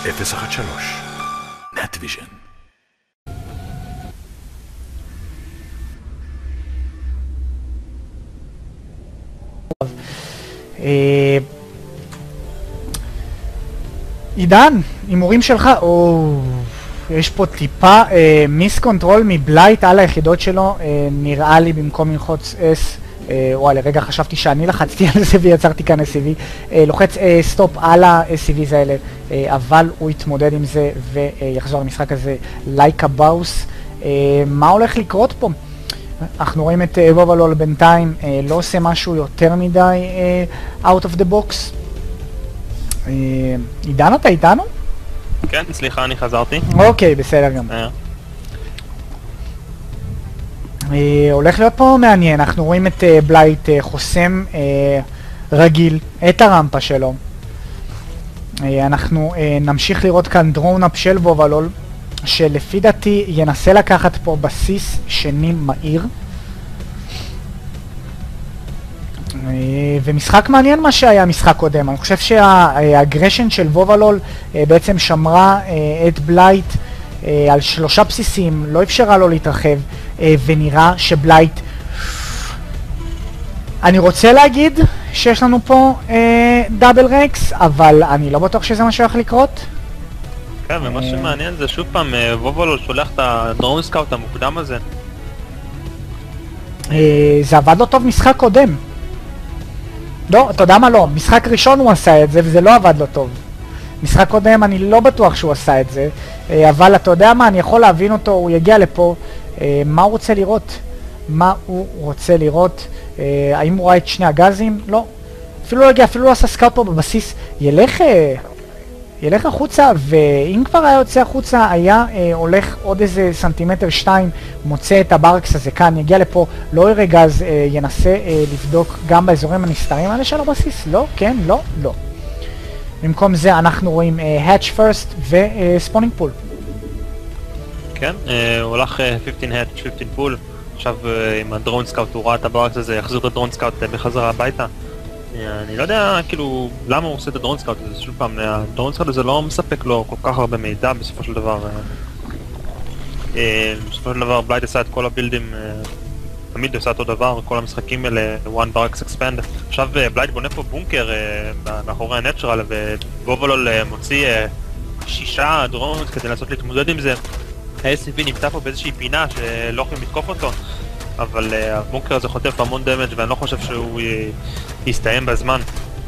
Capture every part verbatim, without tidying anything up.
אפס אחת שלוש, נטוויז'ן. עידן, הימורים שלך, או יש פה טיפה מיס קונטרול מבלייט על היחידות שלו, נראה לי במקום ללחוץ S, וואי, לרגע חשבתי שאני לחצתי על זה ויצרתי כאן אס סי וי, לוחץ סטופ על ה-אס סי ויז האלה, אבל הוא יתמודד עם זה ויחזור למשחק הזה like a boss. מה הולך לקרות פה? אנחנו רואים את וובלול בינתיים לא עושה משהו יותר מדי out of the box. עידן, אתה איתנו? כן, סליחה, אני חזרתי. אוקיי, בסדר גם. הולך להיות פה מעניין, אנחנו רואים את בלייט חוסם רגיל את הרמפה שלו. אנחנו נמשיך לראות כאן דרון-אפ של וובלול, שלפי דעתי ינסה לקחת פה בסיס שני מהיר. ומשחק מעניין מה שהיה משחק קודם. אני חושב שהאגרשן של וובלול בעצם שמרה את בלייט על שלושה בסיסים, לא אפשרה לו להתרחב, ונראה שבלייט, אני רוצה להגיד שיש לנו פה דאבל רקס, אבל אני לא בטוח שזה מה שהולך לקרות. כן, ומה שמעניין זה שוב פעם וובלול שולח את הדרון סקאוט המוקדם הזה. זה עבד לא טוב משחק קודם. לא, אתה יודע מה לא, משחק ראשון הוא עשה את זה וזה לא עבד לא טוב. משחק קודם אני לא בטוח שהוא עשה את זה, אבל אתה יודע מה, אני יכול להבין אותו, הוא יגיע לפה, מה הוא רוצה לראות? מה הוא רוצה לראות? האם הוא ראה את שני הגזים? לא. אפילו לא הגיע, אפילו לא עשה סקאוט פה בבסיס, ילך... ילך החוצה, ואם כבר היה יוצא החוצה, היה אה, הולך עוד איזה סנטימטר שתיים, מוצא את הברקס הזה כאן, יגיע לפה, לא יראה גז, אה, ינסה אה, לבדוק גם באזורים הנסתרים האלה של הבסיס, לא, כן, לא, לא. במקום זה אנחנו רואים hatch first וספונינג פול. כן, אה, הוא הולך אה, חמישה עשר hatch, חמישה עשר פול, עכשיו אה, עם הדרון סקאוט הוא ראה את הברקס הזה, יחזיר את הדרון סקאוט אה, בחזרה הביתה. אני לא יודע כאילו למה הוא עושה את הדרון סקאוט הזה, שוב פעם, הדרון סקאוט הזה לא מספק לו כל כך הרבה מידע בסופו של דבר. בסופו של דבר בלייט עשה את כל הבילדים, תמיד עשה אותו דבר, כל המשחקים האלה, one barracks expand. עכשיו בלייט בונה פה בונקר מאחורי הנטרל, ווובלול מוציא שישה דרונות כדי לנסות להתמודד עם זה. ה-אס סי וי נמצא פה באיזושהי פינה שלא יכולים לתקוף אותו, אבל הבונקר הזה חוטף המון דמג' ואני לא חושב שהוא יסתיים בזמן.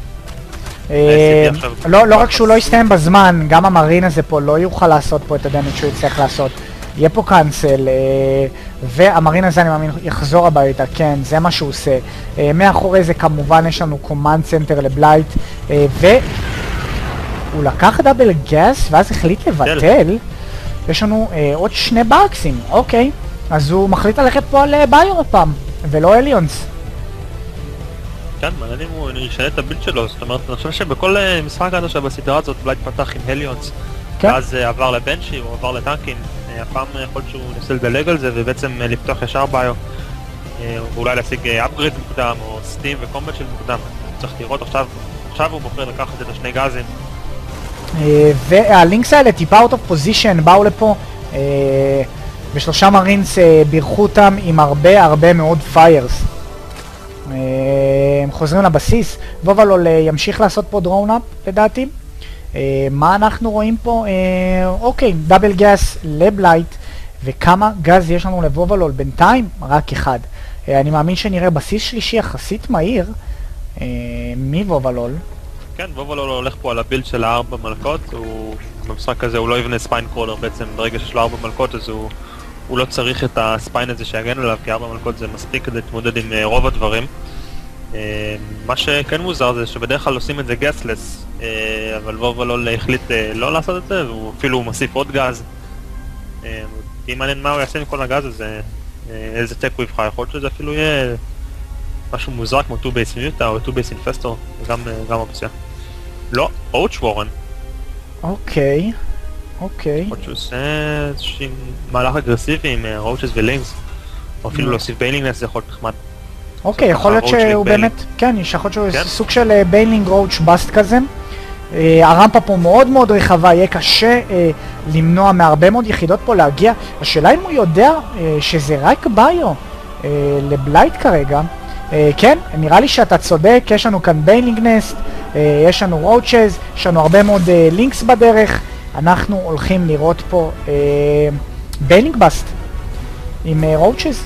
לא רק שהוא לא יסתיים בזמן, גם המרין הזה פה לא יוכל לעשות פה את הדמג' שהוא יצטרך לעשות. יהיה פה קאנסל, והמרין הזה אני מאמין יחזור הביתה, כן, זה מה שהוא עושה. מאחורי זה כמובן יש לנו קומנד סנטר לבלייט, והוא לקח דאבל גס ואז החליט לבטל. יש לנו עוד שני ברקסים, אוקיי. אז הוא מחליט ללכת פה על ביור פעם, ולא אליונס. כן, מעניין אם הוא ישנה את הבילד שלו, זאת אומרת, אני חושב שבכל משחק עד עכשיו בסדרה הזאת בלייט פתח עם הליונס, ואז עבר לבנשי, הוא עבר לטנקים, הפעם יכול שהוא נסה לדלג על זה ובעצם לפתוח ישר ביור, ואולי להשיג אפגריד מוקדם, או סטים וקומבט של מוקדם, צריך לראות עכשיו, עכשיו הוא בוחר לקחת את השני גזים. והלינקס האלה טיפה out of position, באו לפה, ושלושה מרינס בירכו אותם עם הרבה הרבה מאוד פיירס. הם חוזרים לבסיס, וובלול ימשיך לעשות פה דרון-אפ לדעתי. מה אנחנו רואים פה? אוקיי, דאבל גס לבלייט, וכמה גז יש לנו לוובלול? בינתיים רק אחד. אני מאמין שנראה בסיס שלישי יחסית מהיר מוובלול. כן, וובלול הולך פה על הבילד של הארבע מלכות, הוא... במשחק הזה הוא לא יבנה ספיין קרולר בעצם, ברגע שיש לו ארבע מלכות אז הוא, הוא לא צריך את הספיין הזה שיגן עליו, כי ארבע מלכות זה מספיק כדי להתמודד עם uh, רוב הדברים. Uh, מה שכן מוזר זה שבדרך כלל עושים את זה גסלס, uh, אבל וובלול החליט uh, לא לעשות את זה, והוא אפילו מוסיף עוד גז. Uh, אם מעניין מה הוא יעשה עם כל הגז הזה, uh, איזה טק הוא יבחר, יכול להיות שזה אפילו יהיה משהו מוזר כמו טו בייס מיוטה או טו בייס אינפסטור, זה גם, uh, גם אופציה. לא, אוץ' וורן. אוקיי, אוקיי. יכול שהוא עושה איזושהי מהלך אגרסיבי עם רואוצ'ס ולינגס, או אפילו להוסיף ביילינגנס, זה יכול להיות נחמד. אוקיי, יכול להיות שהוא באמת, כן, יכול להיות שהוא סוג של ביילינג רואוצ' בסט כזה. הרמפה פה מאוד מאוד רחבה, יהיה קשה אה, למנוע מהרבה מאוד יחידות פה להגיע. השאלה אם הוא יודע אה, שזה רק ביו אה, לבלייט כרגע. אה, כן, נראה לי שאתה צודק, יש לנו כאן ביילינג נסט, אה, יש לנו רואוצ'ז, יש לנו הרבה מאוד אה, לינקס בדרך. אנחנו הולכים לראות פה אה, ביילינג בסט עם אה, רואוצ'ז.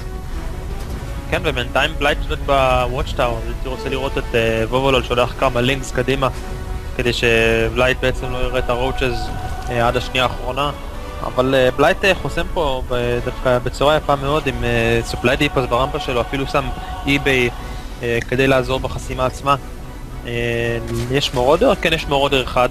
כן, ובינתיים בלייט שולט בוואץ' טאוור, הייתי רוצה לראות את uh, וובולול שולח כמה לינקס קדימה כדי שבלייט בעצם לא יראה את הרואוצ'ז uh, עד השנייה האחרונה, אבל uh, בלייט uh, חוסם פה דווקא בצורה יפה מאוד עם uh, סופליי דיפוס ברמפה שלו, אפילו שם אי-ביי uh, כדי לעזור בחסימה עצמה. uh, יש מורדר? כן, יש מורדר אחד,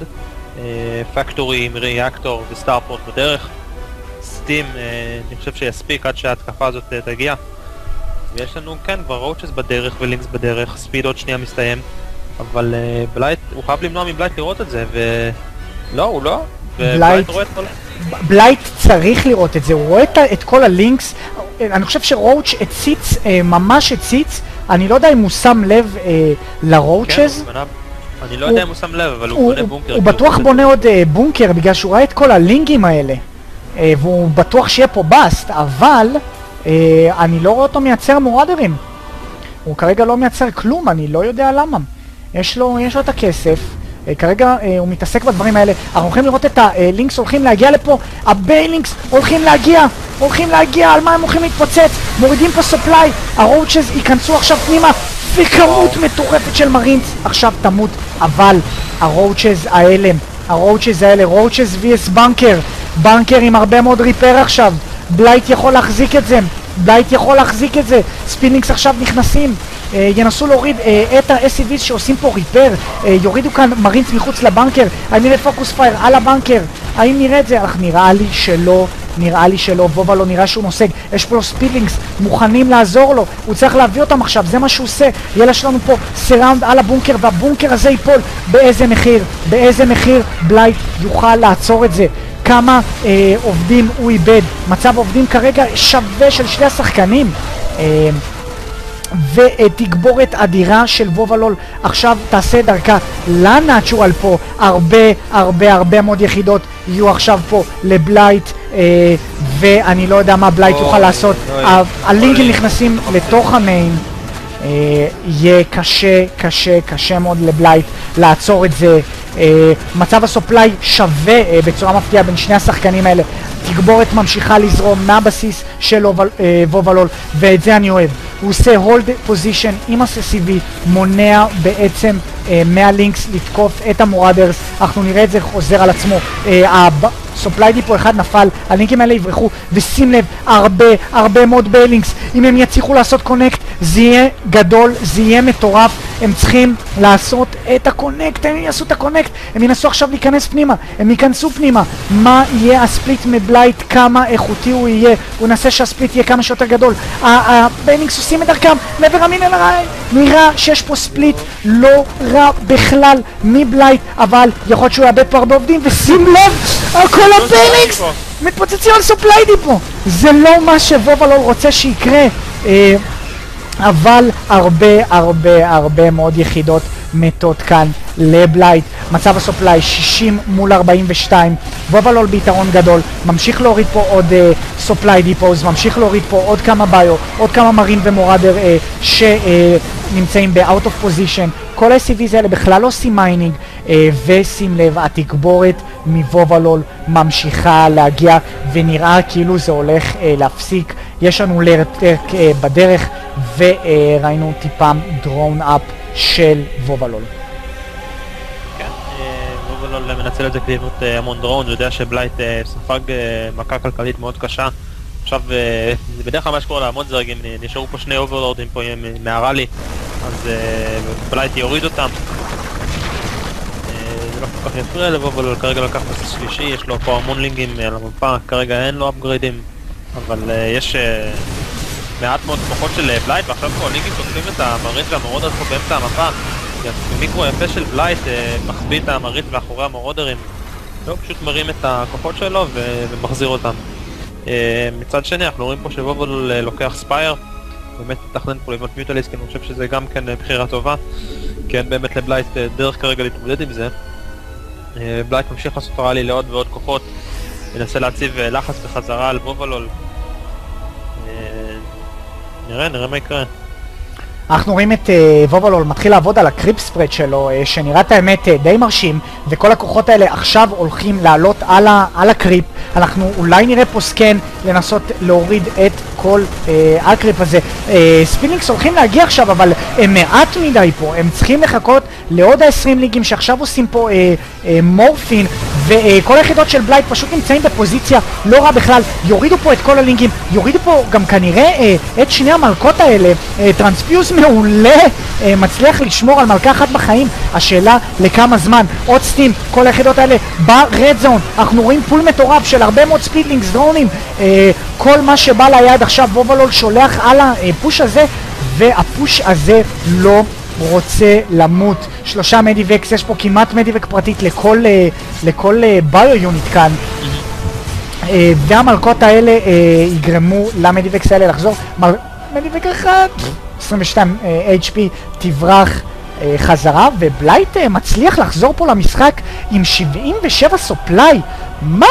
פקטורי עם ריאקטור וסטארפורט בדרך, סטים uh, אני חושב שיספיק עד שההתקפה הזאת uh, תגיע. ויש לנו כן כבר רואוצ'ז בדרך ולינקס בדרך, ספיד עוד שנייה מסתיים, אבל uh, בלייט, הוא חייב למנוע מבלייט לראות את זה, ולא, הוא לא, ובלייט רואה את כל... בלייט צריך לראות את זה, הוא רואה את, את כל הלינקס. אני חושב שרואוצ' הציץ, אה, ממש הציץ, אני לא יודע אם הוא שם לב אה, לרואוצ'ז. כן, אני לא יודע אם הוא שם לב, אבל הוא, הוא בונה בונקר. הוא בטוח בונה עוד אה, בונקר, בגלל שהוא ראה את כל הלינקים האלה, אה, והוא בטוח שיהיה פה בסט, אבל... Uh, אני לא רואה אותו מייצר מורדרים. הוא כרגע לא מייצר כלום, אני לא יודע למה. יש לו, יש לו את הכסף, uh, כרגע uh, הוא מתעסק בדברים האלה. אנחנו הולכים לראות את הלינקס הולכים להגיע לפה, הביילינקס הולכים להגיע, הולכים להגיע, על מה הם הולכים להתפוצץ? מורידים פה סופליי, הרואוצ'ז ייכנסו עכשיו פנימה, וכמות מטורפת של מרינס עכשיו תמות, אבל הרואוצ'ז האלה, הרואוצ'ז האלה, רואוצ'ז וי.אס בנקר, בנקר עם הרבה מאוד ריפר עכשיו. בלייט יכול להחזיק את זה, בלייט יכול להחזיק את זה, ספינינגס עכשיו נכנסים, אה, ינסו להוריד אה, את ה-אס סי וי'ס שעושים פה ריפר, אה, יורידו כאן מרינס מחוץ לבנקר, האם נראה פוקוס פייר על הבנקר, האם נראה את זה? אך נראה לי שלא, נראה לי שלא, וובה לא נראה שהוא נוסק, יש פה ספינינגס מוכנים לעזור לו, הוא צריך להביא אותם עכשיו, זה מה שהוא עושה, יאללה שלנו פה סראונד על הבונקר, והבונקר הזה ייפול, באיזה מחיר, באיזה מחיר בלייט יוכל לעצור את זה. כמה אה, עובדים הוא איבד, מצב עובדים כרגע שווה של שני השחקנים, אה, ותגבורת אדירה של וובלול עכשיו תעשה דרכה לנאצ'ורל פה, הרבה הרבה הרבה מאוד יחידות יהיו עכשיו פה לבלייט, אה, ואני לא יודע מה בלייט יוכל לעשות, הלינקים נכנסים לתוך המיין, Uh, יהיה קשה, קשה, קשה מאוד לבלייט לעצור את זה. uh, מצב הסופליי שווה uh, בצורה מפתיעה בין שני השחקנים האלה, תגבורת ממשיכה לזרום מהבסיס של וובלול, uh, ואת זה אני אוהב. הוא עושה הולד פוזיישן עם ה-אס סי וי, מונע בעצם uh, מהלינקס לתקוף את המורדרס, אנחנו נראה את זה חוזר על עצמו. uh, סופליי דיפו אחד נפל, הלינקים האלה יברחו, ושים לב, הרבה הרבה מאוד ביילינקס, אם הם יצליחו לעשות קונקט זה יהיה גדול, זה יהיה מטורף, הם צריכים לעשות את הקונקט, הם יעשו את הקונקט, הם ינסו עכשיו להיכנס פנימה, הם ייכנסו פנימה, מה יהיה הספליט מבלייט, כמה איכותי הוא יהיה, הוא ננסה שהספליט יהיה כמה שיותר גדול, הביילינקס עושים את דרכם, לעבר המינל הרעי, נראה שיש פה ספליט לא רע בכלל מבלייט, אבל יכול להיות שהוא יאבד פה הרבה עובדים, ושים לב, כל הביילינקס מתפוצצים על סופליי דיפו, זה לא מה שוובלול רוצה שיקרה, אה, אבל הרבה הרבה הרבה מאוד יחידות מתות כאן לבלייט. מצב הסופליי שישים מול ארבעים ושתיים, וובלול ביתרון גדול, ממשיך להוריד פה עוד uh, סופליי דיפוז, ממשיך להוריד פה עוד כמה ביו, עוד כמה מרין ומורדר uh, שנמצאים uh, ב-out of position, כל ה-אס סי וי'ז האלה בכלל לא עושים מיינינג, uh, ושים לב, התגבורת מוובלול ממשיכה להגיע, ונראה כאילו זה הולך uh, להפסיק, יש לנו לרטק uh, בדרך, וראינו uh, טיפה דרון אפ של וובלול. כן, וובלול מנצל את זה כדי לבנות המון דרון, הוא יודע שבלייט ספג מכה כלכלית מאוד קשה. עכשיו, זה בדרך כלל מה שקורה להמון זרגים, נשארו פה שני אוברלורדים פה מהראלי, אז בלייט יוריד אותם. זה לא כל כך יפריע לוובלול, כרגע לקח בסיס שלישי, יש לו פה המון לינגים על המפה, כרגע אין לו אפגריידים, אבל יש מעט מאוד כוחות של בלייט, ועכשיו פה הלינקים תוקפים את המרית והמורדר פה באמצע המפה. מיקרו יפה של בלייט מחביא את המרית ואחורי המורדרים, לא, פשוט מרים את הכוחות שלו ומחזיר אותם. מצד שני אנחנו רואים פה שוובלול לוקח ספייר, באמת מתכנן פה לבנות מיוטליסט, כי אני חושב שזה גם כן בחירה טובה, כי אין באמת לבלייט דרך כרגע להתמודד עם זה. בלייט ממשיך לעשות ראלי לעוד ועוד כוחות, ינסה להציב לחץ בחזרה על וובלול. נראה, נראה מה יקרה. אנחנו רואים את uh, וובלול מתחיל לעבוד על הקריפ ספרד שלו, uh, שנראה את האמת uh, די מרשים, וכל הכוחות האלה עכשיו הולכים לעלות על, ה, על הקריפ. אנחנו אולי נראה פה סקן לנסות להוריד את כל uh, הקריפ הזה. uh, ספיניקס הולכים להגיע עכשיו, אבל הם מעט מדי פה, הם צריכים לחכות לעוד ה-עשרים ליגים שעכשיו עושים פה uh, uh, מורפין, וכל היחידות של בלייט פשוט נמצאים בפוזיציה לא רע בכלל. יורידו פה את כל הלינקים, יורידו פה גם כנראה אה, את שני המלכות האלה. אה, טרנספיוס מעולה, אה, מצליח לשמור על מלכה אחת בחיים, השאלה לכמה זמן. עוד סטים, כל היחידות האלה ברד זון, אנחנו רואים פול מטורף של הרבה מאוד ספידלינגס, דרונים, אה, כל מה שבא ליד עכשיו וובלול שולח על הפוש הזה, והפוש הזה לא רוצה למות. שלושה מדיבקס, יש פה כמעט מדיבק פרטית לכל, לכל ביו יוניט כאן. והמלכות האלה יגרמו למדיבקס האלה לחזור. מדיבק אחד, עשרים ושתיים אייץ' פי תברח חזרה, ובלייט מצליח לחזור פה למשחק עם שבעים ושבע סופליי. מה?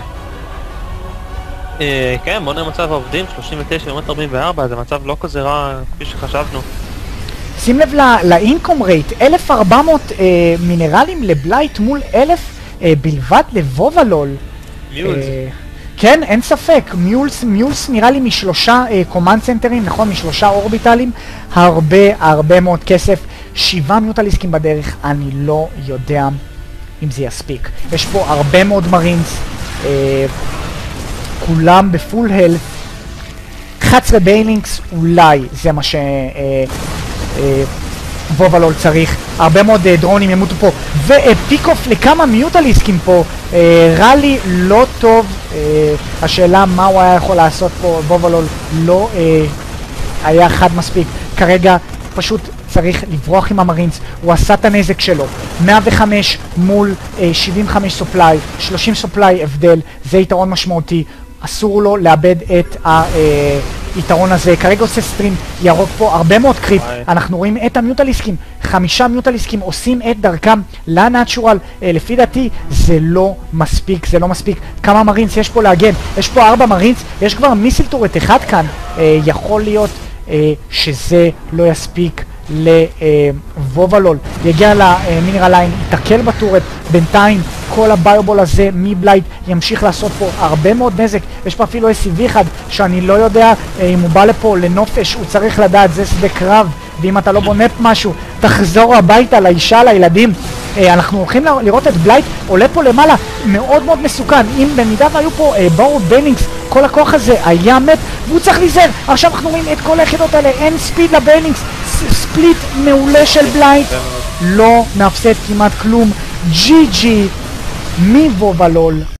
כן, בוא נראה מצב העובדים, שלושים ותשע לעומת ארבעים וארבע, זה מצב לא כזה רע כפי שחשבנו. שים לב לאינקום רייט, אלף וארבע מאות אה, מינרלים לבלייט מול אלף אה, בלבד לבובלול. מיולס. אה, כן, אין ספק, מיולס, מיולס נראה לי משלושה אה, קומנד סנטרים, נכון, משלושה אורביטלים, הרבה הרבה מאוד כסף, שבעה מיוטליסקים בדרך, אני לא יודע אם זה יספיק. יש פה הרבה מאוד מרינס, אה, כולם בפול הלף, אחת עשרה ביילינקס, אולי זה מה ש... אה, וובלול צריך. הרבה מאוד דרונים ימותו פה, ופיק אוף לכמה מיוטליסקים פה. ראלי לא טוב, השאלה מה הוא היה יכול לעשות פה. וובלול לא היה חד מספיק כרגע, פשוט צריך לברוח עם המרינס. הוא עשה את הנזק שלו, מאה וחמש מול שבעים וחמש סופליי, שלושים סופליי הבדל, זה יתרון משמעותי, אסור לו לאבד את ה... יתרון הזה. כרגע עושה סטרים ירוק פה, הרבה מאוד קריפ. אנחנו רואים את המיוטליסקים, חמישה מיוטליסקים עושים את דרכם לנאצ'ורל. אה, לפי דעתי זה לא מספיק, זה לא מספיק. כמה מרינס יש פה להגן? יש פה ארבע מרינס, יש כבר מיסיל טורט אחד כאן. אה, יכול להיות אה, שזה לא יספיק לוובלול. יגיע למינרל ליין, יתקל בטורט, בינתיים כל הביובול הזה מבלייט ימשיך לעשות פה הרבה מאוד נזק. יש פה אפילו אס סי וי אחד שאני לא יודע אם הוא בא לפה לנופש, הוא צריך לדעת, זה שדה קרב, ואם אתה לא בונה משהו תחזור הביתה לאישה, לילדים. אנחנו הולכים לראות את בלייט עולה פה למעלה, מאוד מאוד מסוכן. אם במידה והיו פה באור ביילינקס, כל הכוח הזה היה מת והוא צריך להיזהר. עכשיו אנחנו רואים את כל היחידות האלה, אין ספיד לביילינקס, ספליט מעולה של בלייט, לא נפסד כמעט כלום. ג'י ג'י מוובלול.